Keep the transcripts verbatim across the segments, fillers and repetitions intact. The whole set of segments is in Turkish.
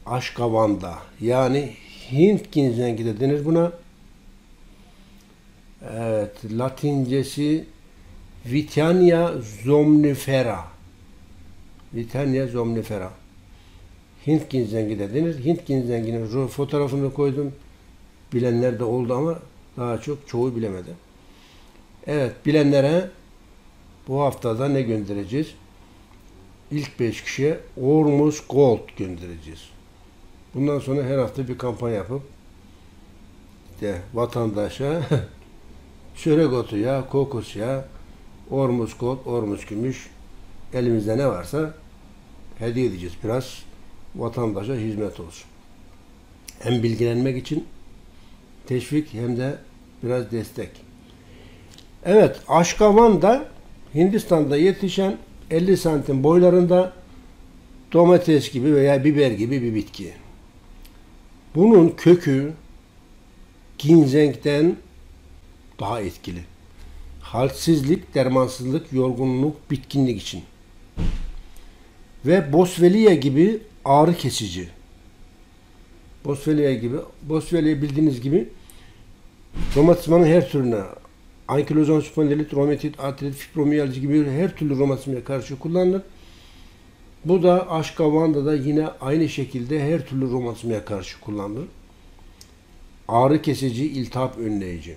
Aşkavanda, yani Hint ginzengi de denir buna. Evet, Latincesi Witania somnifera. Witania somnifera. Hint ginzengi de denir. Hint ginzenginin fotoğrafını koydum. Bilenler de oldu ama daha çok çoğu bilemedi. Evet, bilenlere bu haftada ne göndereceğiz? İlk beş kişiye Ormus Gold göndereceğiz. Bundan sonra her hafta bir kampanya yapıp işte vatandaşa çörek otu ya, kokos ya, Ormus Gold, Ormus Gümüş, elimizde ne varsa hediye edeceğiz. Biraz vatandaşa hizmet olsun. Hem bilgilenmek için teşvik hem de biraz destek. Evet, Aşkavanda Hindistan'da yetişen elli santim boylarında domates gibi veya biber gibi bir bitki. Bunun kökü ginzengten daha etkili. Halsizlik, dermansızlık, yorgunluk, bitkinlik için. Ve Boswellia gibi ağrı kesici. Boswellia gibi, Boswellia bildiğiniz gibi romatizmanın her türüne, ankilozan spondilit, romatit, artrit, fibromiyalji gibi her türlü romatizmaya karşı kullanılır. Bu da Aşkavanda'da yine aynı şekilde her türlü romatizmaya karşı kullanılır. Ağrı kesici, iltihap önleyici.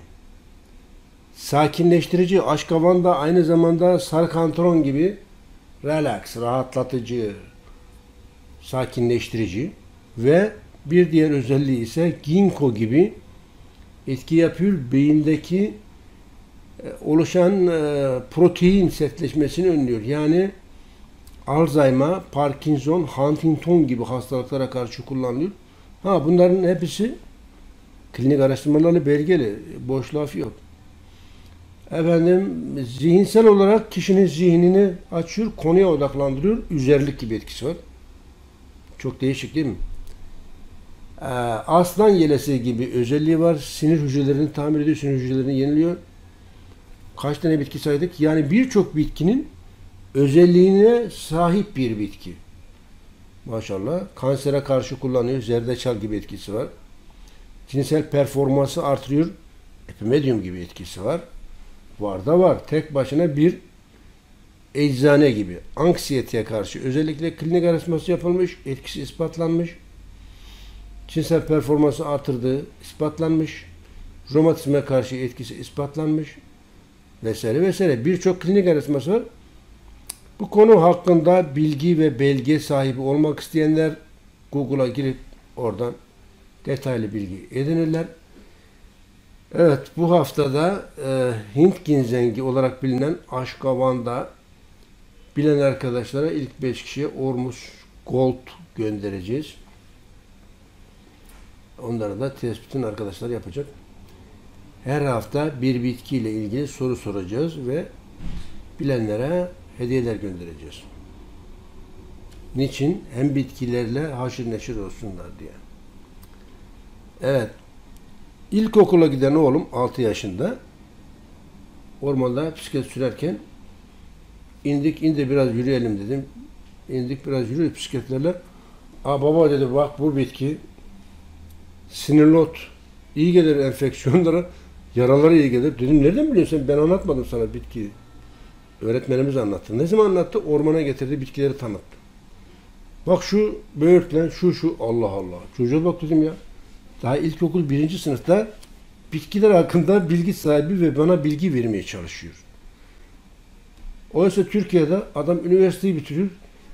Sakinleştirici, Aşkavanda aynı zamanda sarkantron gibi relax, rahatlatıcı, sakinleştirici ve bir diğer özelliği ise ginkgo gibi etki yapıyor. Beyindeki oluşan protein sertleşmesini önlüyor. Yani Alzheimer, Parkinson, Huntington gibi hastalıklara karşı kullanılıyor. Ha, bunların hepsi klinik araştırmalarla belgeli. Boş laf yok. Efendim, zihinsel olarak kişinin zihnini açıyor, konuya odaklandırıyor. Üzerlik gibi etkisi var. Çok değişik değil mi? Ee, aslan yelesi gibi özelliği var. Sinir hücrelerini tamir ediyor, sinir hücrelerini yeniliyor. Kaç tane bitki saydık? Yani birçok bitkinin özelliğine sahip bir bitki. Maşallah. Kansere karşı kullanıyor. Zerdeçal gibi etkisi var. Cinsel performansı artırıyor. Epimedium gibi etkisi var. Var da var. Tek başına bir eczane gibi. Anksiyeteye karşı özellikle klinik araştırması yapılmış. Etkisi ispatlanmış. Cinsel performansı artırdığı ispatlanmış. Romatizme karşı etkisi ispatlanmış. Vesaire vesaire. Birçok klinik araştırması var. Bu konu hakkında bilgi ve belge sahibi olmak isteyenler Google'a girip oradan detaylı bilgi edinirler. Evet, bu haftada e, Hint ginzengi olarak bilinen Aşkavanda bilen arkadaşlara ilk beş kişiye Ormus Gold göndereceğiz. Onlara da tespitini arkadaşlar yapacak. Her hafta bir bitkiyle ilgili soru soracağız ve bilenlere hediyeler göndereceğiz. Niçin? Hem bitkilerle haşır neşir olsunlar diye. Evet. İlkokula giden oğlum altı yaşında ormanda bisiklet sürerken indik indi biraz yürüyelim dedim. İndik biraz yürüyoruz bisikletlerle. Aa baba dedi, bak bu bitki sinirlot iyi gelir enfeksiyonlara, yaralara iyi gelir. Dedim nereden biliyorsun? Ben anlatmadım sana bitkiyi. Öğretmenimiz anlattı. Ne zaman anlattı? Ormana getirdi, bitkileri tanıttı. Bak şu böğürtlen, şu şu, Allah Allah. Çocuğa bak dedim ya. Daha ilkokul birinci sınıfta bitkiler hakkında bilgi sahibi ve bana bilgi vermeye çalışıyor. Oysa Türkiye'de adam üniversiteyi bitiriyor,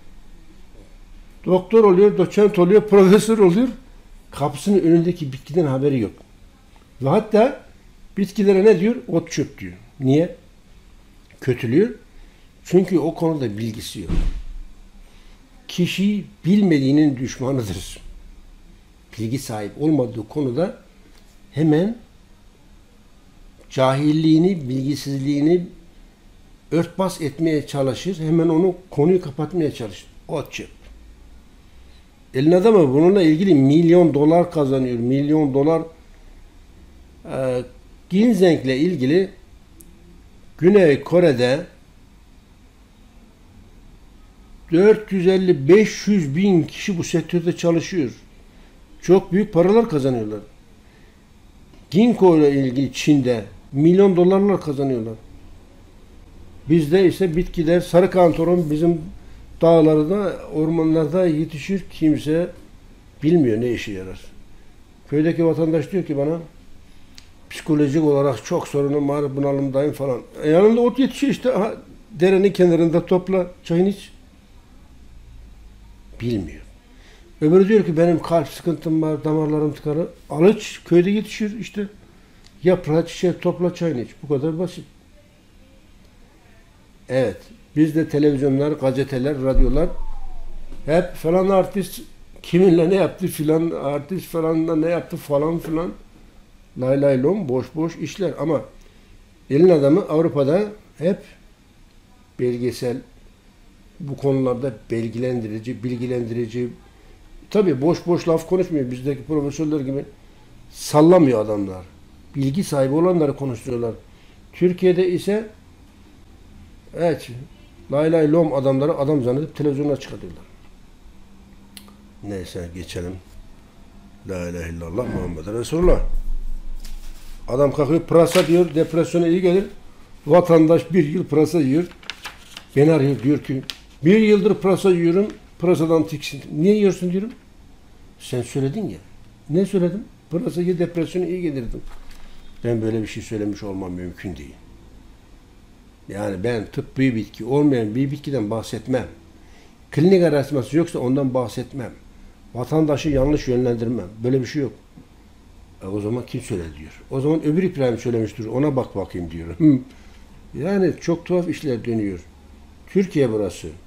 doktor oluyor, doçent oluyor, profesör oluyor. Kapısının önündeki bitkiden haberi yok. Ve hatta bitkilere ne diyor? Ot çöp diyor. Niye? Kötülüyor. Çünkü o konuda bilgisi yok. Kişi bilmediğinin düşmanıdır. Bilgi sahip olmadığı konuda hemen cahilliğini, bilgisizliğini örtbas etmeye çalışır. Hemen onu konuyu kapatmaya çalışır. Ot çöp. Elin adamı bununla ilgili milyon dolar kazanıyor. Milyon dolar e, Ginseng'le ilgili Güney Kore'de dört yüz elli beş yüz bin kişi bu sektörde çalışıyor. Çok büyük paralar kazanıyorlar. Ginkgo ile ilgili Çin'de milyon dolarlar kazanıyorlar. Bizde ise bitkiler, sarı kantaron bizim dağlarda, ormanlarda yetişir. Kimse bilmiyor ne işe yarar. Köydeki vatandaş diyor ki bana, psikolojik olarak çok sorunum var, bunalımdayım falan. E yanında ot yetişiyor işte. Aha, derenin kenarında topla, çayını iç. Bilmiyor. Öbürü diyor ki benim kalp sıkıntım var, damarlarım tıkanı. Al iç, köyde yetişir işte. Yaprağı, çiçeği topla, çayını iç. Bu kadar basit. Evet. Bizde televizyonlar, gazeteler, radyolar hep falan artist kiminle ne yaptı filan, artist falanla ne yaptı falan filan. Lay lay lom, boş boş işler. Ama elin adamı Avrupa'da hep belgesel, bu konularda bilgilendirici, bilgilendirici. Tabii boş boş laf konuşmuyor. Bizdeki profesörler gibi sallamıyor adamlar. Bilgi sahibi olanları konuşuyorlar. Türkiye'de ise evet, lay lay lom adamları adam zannedip televizyona çıkartıyorlar. Neyse geçelim. La ilahe illallah Muhammed Resulullah. Adam kalkıyor pırasa diyor, depresyona iyi gelir. Vatandaş bir yıl pırasa yiyor. Beni arıyor diyor ki bir yıldır pırasa yiyorum, pırasadan tiksindim. Niye yiyorsun diyorum. Sen söyledin ya. Ne söyledim? Pırasa ye, depresyona iyi gelirdim. Ben böyle bir şey söylemiş olmam mümkün değil. Yani ben tıbbi bitki olmayan bir bitkiden bahsetmem. Klinik araştırması yoksa ondan bahsetmem. Vatandaşı yanlış yönlendirmem. Böyle bir şey yok. E o zaman kim söyledi diyor. O zaman öbür İbrahim söylemiştir. Ona bak bakayım diyor. Yani çok tuhaf işler dönüyor. Türkiye burası.